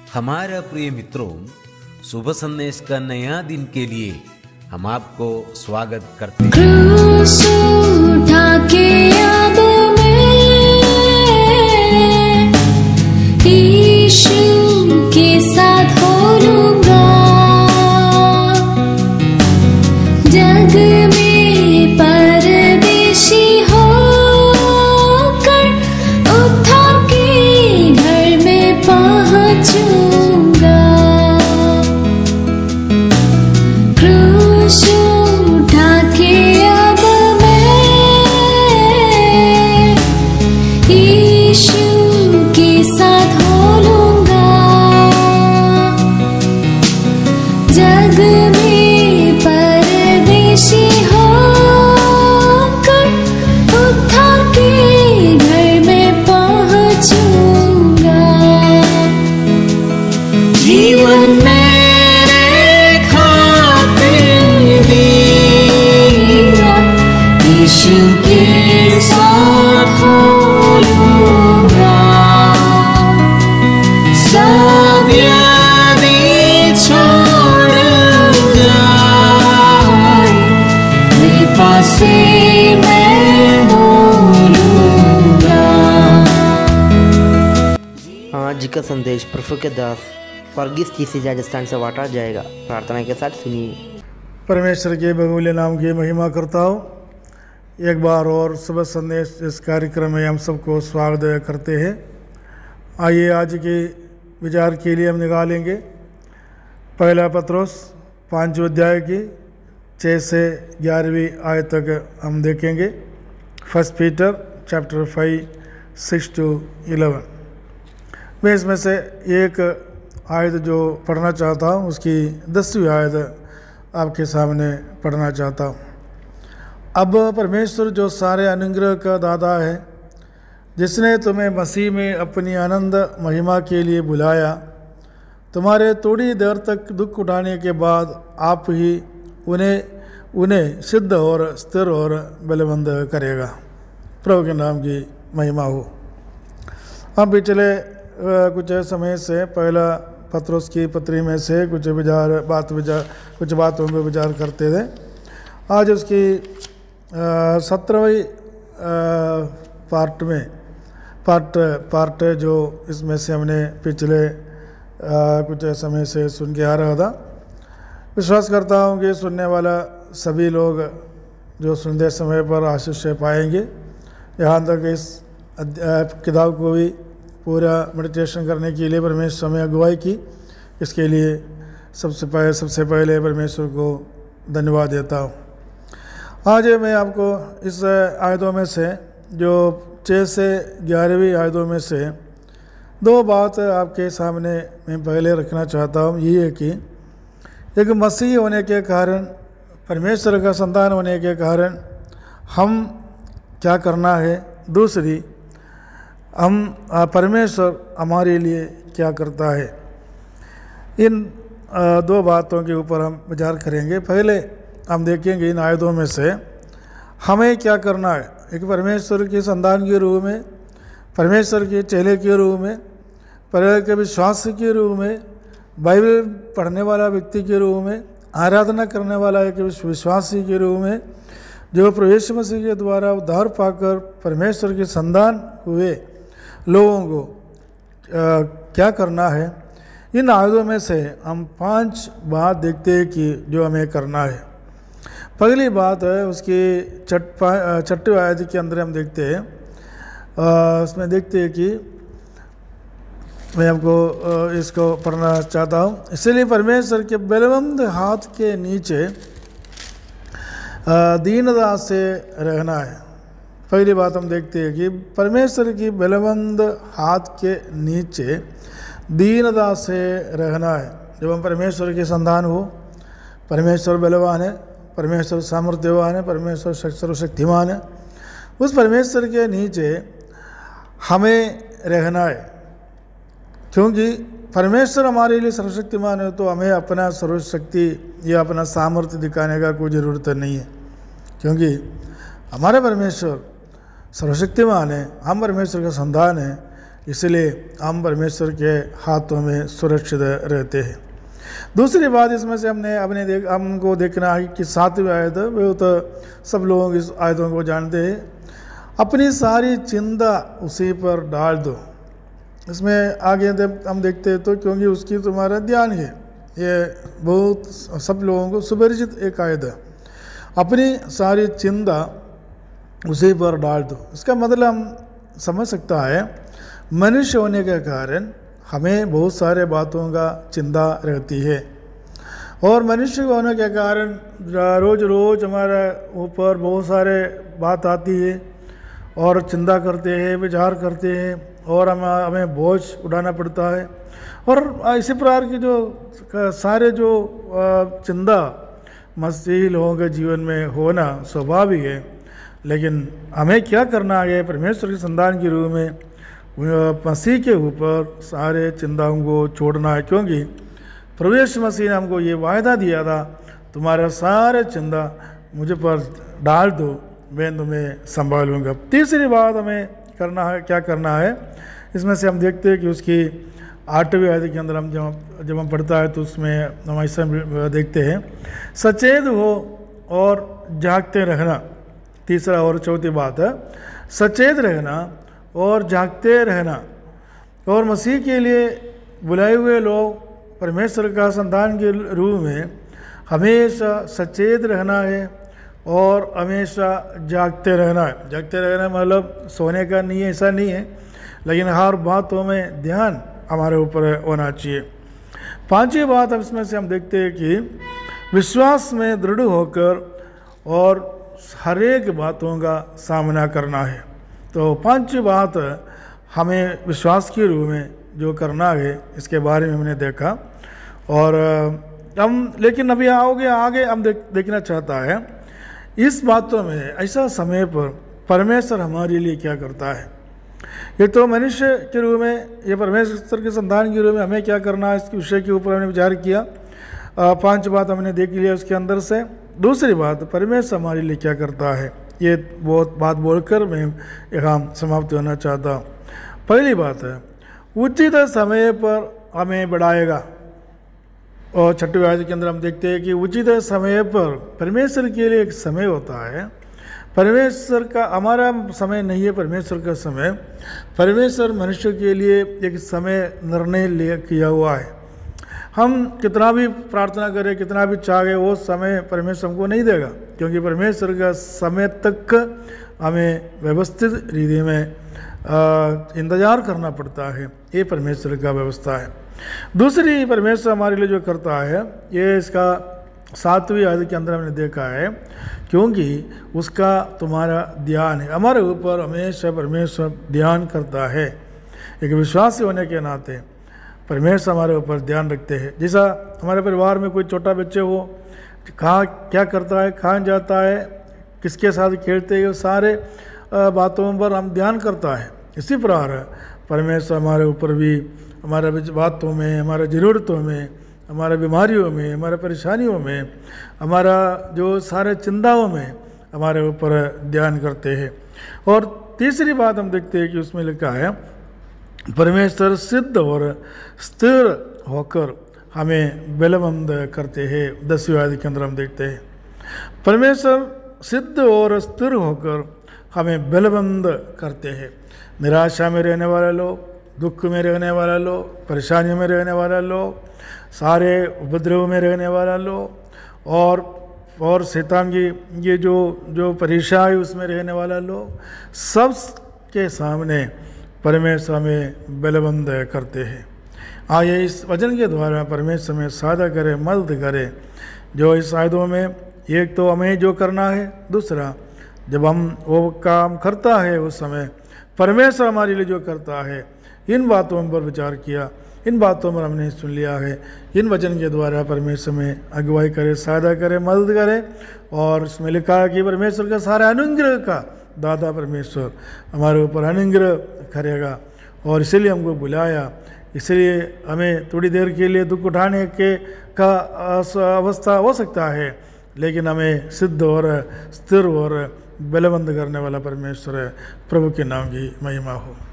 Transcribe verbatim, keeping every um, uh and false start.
हमारा प्रिय मित्रों, शुभ संदेश का नया दिन के लिए हम आपको स्वागत करते हैं। क्रूस उठा के अब मैं यीशु के साथ बोलूंगा, जग में परदेशी होकर उद्धार के घर में पहुंचूंगा। क्रूस उठा के अब मैं यीशु के साथ बोलूंगा, जग में परदेशी होकर उद्धार के घर में पहुंचूंगा। जीवन मेरे खातिर दिया यीशु के साथ बोलूंगा, सब यादें छोड़ जाए मेरे पास से मैं बोलूंगा। आज का संदेश प्रभु के दास वर्गीस जी से राजस्थान से बांटा जाएगा। प्रार्थना के साथ सुनिए। परमेश्वर के बहुमूल्य नाम की महिमा करता हूँ। एक बार और सुबह संदेश इस कार्यक्रम में हम सबको स्वागत करते हैं। आइए आज के विचार के लिए हम निकालेंगे पहला पत्रोस पाँचवें अध्याय की छः से ग्यारहवीं आयत तक हम देखेंगे। First Peter chapter five six to eleven. मैं इसमें से एक आयत जो पढ़ना चाहता हूँ उसकी दसवीं आयत आपके सामने पढ़ना चाहता हूँ। अब परमेश्वर जो सारे अनुग्रह का दाता है, जिसने तुम्हें मसीह में अपनी आनंद महिमा के लिए बुलाया, तुम्हारे थोड़ी देर तक दुख उठाने के बाद आप ही उन्हें उन्हें सिद्ध और स्थिर और बलवंत करेगा। प्रभु के नाम की महिमा हो। हम पिछले कुछ समय से पहला पत्रोस की पत्री में से कुछ विचार बात विचार कुछ बातों पर विचार करते थे। आज उसकी सत्रहवीं पार्ट में पार्ट पार्ट जो इसमें से हमने पिछले आ, कुछ समय से सुन के आ रहा था। विश्वास करता हूँ कि सुनने वाला सभी लोग जो सुनते समय पर आशीष पाएंगे। यहाँ तक इस किताब को भी पूरा मेडिटेशन करने के लिए परमेश्वर में अगुवाई की, इसके लिए सबसे पहले सबसे पहले परमेश्वर को धन्यवाद देता हूँ। आज मैं आपको इस आयतों में से जो छः से ग्यारहवीं आयतों में से दो बात आपके सामने मैं पहले रखना चाहता हूँ। ये है कि एक मसीह होने के कारण, परमेश्वर का संतान होने के कारण हम क्या करना है, दूसरी हम परमेश्वर हमारे लिए क्या करता है। इन दो बातों के ऊपर हम विचार करेंगे। पहले हम देखेंगे इन आयतों में से हमें क्या करना है। एक परमेश्वर के संतान के रूप में, परमेश्वर के चेले के रूप में, परमेश्वर के विश्वास के रूप में, बाइबल पढ़ने वाला व्यक्ति के रूप में, आराधना करने वाला एक विश्वासी के रूप में, जो प्रभु यीशु मसीह के द्वारा उद्धार पाकर परमेश्वर के संतान हुए लोगों को आ, क्या करना है। इन आयतों में से हम पांच बात देखते हैं कि जो हमें करना है। पहली बात है उसकी छठ छठी आयत के अंदर हम देखते हैं, उसमें देखते हैं कि मैं आपको इसको पढ़ना चाहता हूँ। इसलिए परमेश्वर के बलवंत हाथ के नीचे दीनता से रहना है। पहली बात हम देखते हैं कि परमेश्वर की बलवंत हाथ के नीचे दीनता से रहना है। जब हम परमेश्वर के संतान हो, परमेश्वर बलवान है, परमेश्वर सामर्थ्यवान है, परमेश्वर सर्वशक्तिमान है, उस परमेश्वर के नीचे हमें रहना है। क्योंकि परमेश्वर हमारे लिए सर्वशक्तिमान है तो हमें अपना सर्वशक्ति या अपना सामर्थ्य दिखाने का कोई ज़रूरत नहीं है, क्योंकि हमारे परमेश्वर सर्वशक्तिमान है, हम परमेश्वर का संतान है। इसलिए हम परमेश्वर के हाथों में सुरक्षित रहते हैं। दूसरी बात इसमें से हमने अपने देख हमको देखना है कि सातवीं आयत, वो तो सब लोग इस आयतों को जानते हैं, अपनी सारी चिंता उसी पर डाल दो। इसमें आगे जब हम देखते हैं तो क्योंकि उसकी तुम्हारा ध्यान है, ये बहुत सब लोगों को सुपरिचित एक आयत है। अपनी सारी चिंता उसी पर डाल दो, इसका मतलब हम समझ सकता है मनुष्य होने के कारण हमें बहुत सारे बातों का चिंता रहती है, और मनुष्य होने के कारण रोज़ रोज़ हमारे ऊपर बहुत सारे बात आती है और चिंता करते हैं, विचार करते हैं, और हम हमें बोझ उठाना पड़ता है। और इसी प्रकार की जो सारे जो चिंता मसीही लोगों के जीवन में होना स्वाभाविक है, लेकिन हमें क्या करना है? परमेश्वर के संतान के रूप में मसीह के ऊपर सारे चिंताओं को छोड़ना है, क्योंकि प्रभु यीशु मसीह ने हमको ये वायदा दिया था, तुम्हारे सारे चिंता मुझे पर डाल दो, मैं तुम्हें संभालूंगा। तीसरी बात हमें करना है, क्या करना है? इसमें से हम देखते हैं कि उसकी आठवीं आयत के अंदर हम जब जब हम पढ़ता है तो उसमें हम ऐसा देखते हैं, सचेत हो और जागते रहना। तीसरा और चौथी बात है सचेत रहना और जागते रहना। और मसीह के लिए बुलाए हुए लोग परमेश्वर का संतान के रूप में हमेशा सचेत रहना है और हमेशा जागते रहना है। जागते रहना मतलब सोने का नहीं है, ऐसा नहीं है, लेकिन हर बातों में ध्यान हमारे ऊपर होना चाहिए। पांचवी बात अब इसमें से हम देखते हैं कि विश्वास में दृढ़ होकर और हर एक बातों का सामना करना है। तो पांचवी बात हमें विश्वास के रूप में जो करना है, इसके बारे में हमने देखा। और हम लेकिन अभी आओगे आगे हम देख देखना चाहता है इस बातों में ऐसा समय पर परमेश्वर हमारे लिए क्या करता है। ये तो मनुष्य के रूप में, ये परमेश्वर के संतान के रूप में हमें क्या करना है, इसके विषय के ऊपर हमने विचार किया। पांच बात हमने देख लिया उसके अंदर से। दूसरी बात, परमेश्वर हमारे लिए क्या करता है, ये बहुत बात बोलकर मैं यहाँ समाप्त होना चाहता हूँ। पहली बात है उचित समय पर हमें बढ़ाएगा। और छठवीं आयत के अंदर हम देखते हैं कि उचित समय पर परमेश्वर के लिए एक समय होता है। परमेश्वर का हमारा समय नहीं है, परमेश्वर का समय। परमेश्वर मनुष्य के लिए एक समय निर्णय ले किया हुआ है। हम कितना भी प्रार्थना करें, कितना भी चाहे, वो समय परमेश्वर हमको नहीं देगा, क्योंकि परमेश्वर का समय तक हमें व्यवस्थित रीति में इंतज़ार करना पड़ता है। ये परमेश्वर का व्यवस्था है। दूसरी परमेश्वर हमारे लिए जो करता है, ये इसका सातवीं आयत के अंदर हमने देखा है, क्योंकि उसका तुम्हारा ध्यान है। हमारे ऊपर हमेशा परमेश्वर ध्यान करता है। एक विश्वासी होने के नाते परमेश्वर हमारे ऊपर ध्यान रखते हैं। जैसा हमारे परिवार में कोई छोटा बच्चे हो, कहाँ क्या करता है, कहाँ जाता है, किसके साथ खेलते हैं, सारे बातों पर हम ध्यान करता है। इसी प्रकार परमेश्वर हमारे ऊपर भी हमारे बातों में, हमारे ज़रूरतों में, हमारे बीमारियों में, हमारे परेशानियों में, हमारा जो सारे चिंताओं में हमारे ऊपर ध्यान करते हैं। और तीसरी बात हम देखते हैं कि उसमें लिखा है परमेश्वर सिद्ध और स्थिर होकर हमें बलवंत करते हैं। दसवीं आयत के अंदर हम देखते हैं परमेश्वर सिद्ध और स्थिर होकर हमें बलवंत करते हैं। निराशा में रहने वाले लोग, दुख में रहने वाला लोग, परेशानियों में रहने वाला लोग, सारे उपद्रव में रहने वाला लोग, और और शैतान की ये जो जो परेशानी उसमें रहने वाला लोग, सब के सामने परमेश्वर हमें बलवंत करते हैं। आइए इस वचन के द्वारा परमेश्वर में सहायता करे, मदद करे। जो इस आयतों में एक तो हमें जो करना है, दूसरा जब हम वो काम करता है उस समय परमेश्वर हमारे लिए जो करता है, इन बातों पर विचार किया, इन बातों पर हमने सुन लिया है। इन वचन के द्वारा परमेश्वर में अगुवाई करे, सहायता करे, मदद करे। और इसमें लिखा है कि परमेश्वर का सारा अनुग्रह का दादा परमेश्वर हमारे ऊपर अनुग्रह करेगा, और इसीलिए हमको बुलाया। इसलिए हमें थोड़ी देर के लिए दुख उठाने के का अवस्था हो सकता है, लेकिन हमें सिद्ध और स्थिर और बलवंत करने वाला परमेश्वर है। प्रभु के नाम की महिमा हो।